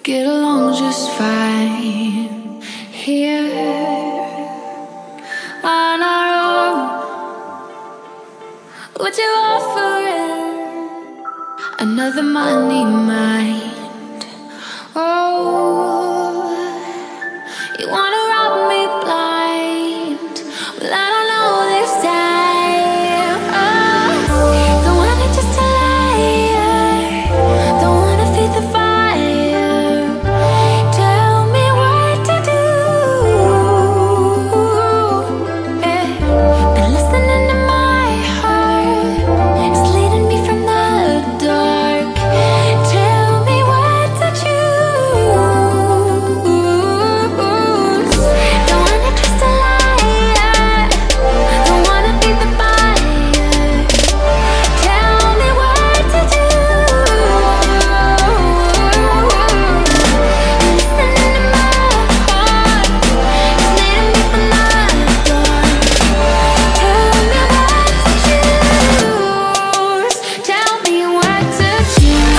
get along just fine here on our own. What you offering? Another money mind. Oh, you wanna rob me blind? Well, I don't know this time. Oh, don't want it just a liar. Don't wanna feed the fire. Tell me what to do. Yeah. Been listening to my heart. It's leading me from the dark. Tell me what to choose. Don't want it just a liar. Don't wanna feed the fire. Tell me what to do. Listening to my heart. It's leading me from the dark. Tell me what to choose. Tell me what to choose.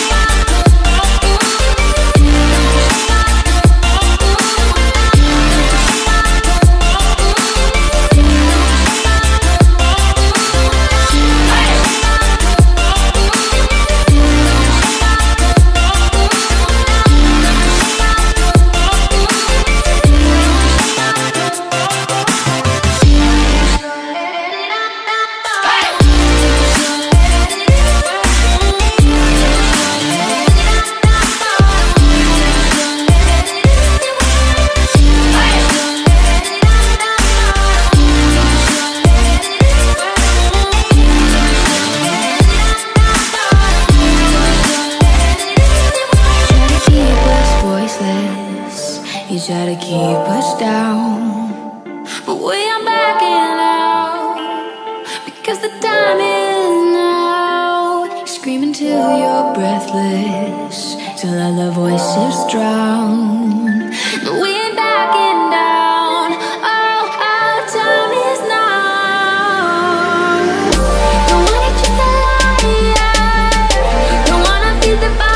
You try to keep us down, but we are backing out, because the time is now. Screaming till you're breathless, till all the voices drown. But we ain't backing down. Oh, our time is now. Don't want it just a liar. Don't wanna feed the fire.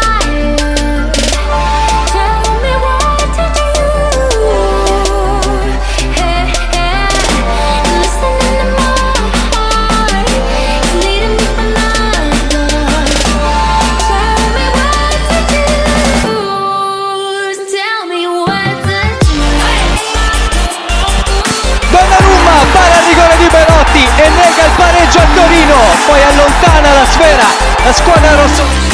Tell me what to do. Hey, hey. Listening to my heart. It's leading me from the dark. Tell me what to do. Tell me what to do. Donnarumma para il rigore di Belotti e nega il pareggio a Torino, poi allontana la sfera la squadra rosso.